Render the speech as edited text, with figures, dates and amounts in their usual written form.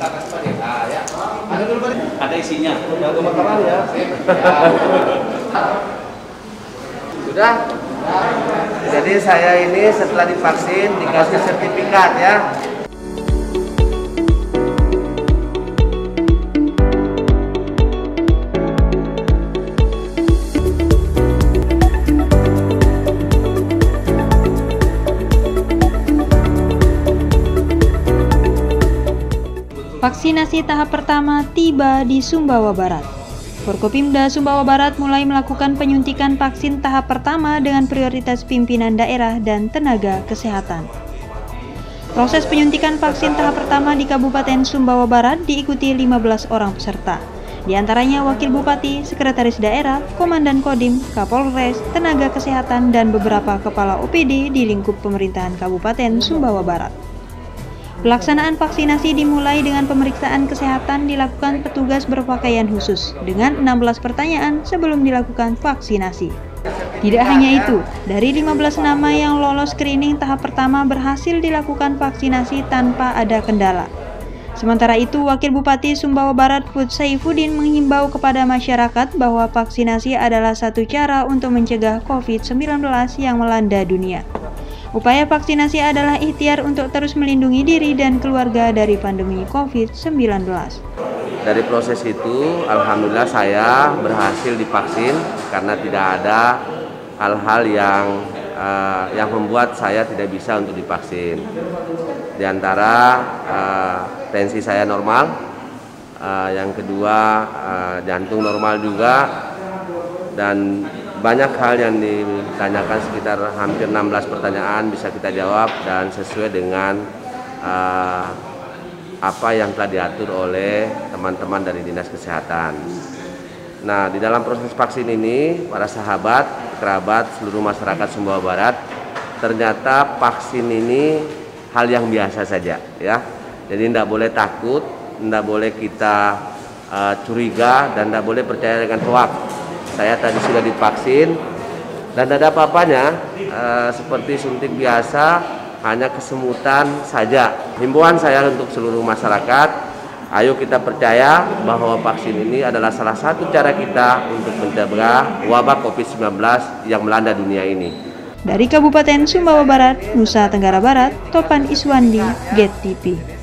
Ada isinya. Sudah. Jadi saya ini setelah divaksin dikasih sertifikat ya. Vaksinasi tahap pertama tiba di Sumbawa Barat. Forkopimda Sumbawa Barat mulai melakukan penyuntikan vaksin tahap pertama dengan prioritas pimpinan daerah dan tenaga kesehatan. Proses penyuntikan vaksin tahap pertama di Kabupaten Sumbawa Barat diikuti 15 orang peserta. Di antaranya Wakil Bupati, Sekretaris Daerah, Komandan Kodim, Kapolres, tenaga kesehatan, dan beberapa kepala OPD di lingkup pemerintahan Kabupaten Sumbawa Barat. Pelaksanaan vaksinasi dimulai dengan pemeriksaan kesehatan dilakukan petugas berpakaian khusus dengan 16 pertanyaan sebelum dilakukan vaksinasi. Tidak hanya itu, dari 15 nama yang lolos screening tahap pertama berhasil dilakukan vaksinasi tanpa ada kendala. Sementara itu, Wakil Bupati Sumbawa Barat Fud Saifuddin menghimbau kepada masyarakat bahwa vaksinasi adalah satu cara untuk mencegah COVID-19 yang melanda dunia. Upaya vaksinasi adalah ikhtiar untuk terus melindungi diri dan keluarga dari pandemi COVID-19. Dari proses itu, alhamdulillah saya berhasil divaksin karena tidak ada hal-hal yang membuat saya tidak bisa untuk divaksin. Di antara tensi saya normal, yang kedua jantung normal juga, dan banyak hal yang ditanyakan, sekitar hampir 16 pertanyaan bisa kita jawab dan sesuai dengan apa yang telah diatur oleh teman-teman dari Dinas Kesehatan. Nah, di dalam proses vaksin ini, para sahabat, kerabat, seluruh masyarakat Sumbawa Barat, ternyata vaksin ini hal yang biasa saja, ya. Jadi tidak boleh takut, tidak boleh kita curiga, dan tidak boleh percaya dengan hoak. Saya tadi sudah divaksin dan tidak ada apa-apanya, seperti suntik biasa, hanya kesemutan saja. Himbauan saya untuk seluruh masyarakat, ayo kita percaya bahwa vaksin ini adalah salah satu cara kita untuk mencegah wabah COVID-19 yang melanda dunia ini. Dari Kabupaten Sumbawa Barat, Nusa Tenggara Barat, Topan Iswandi, GET TV.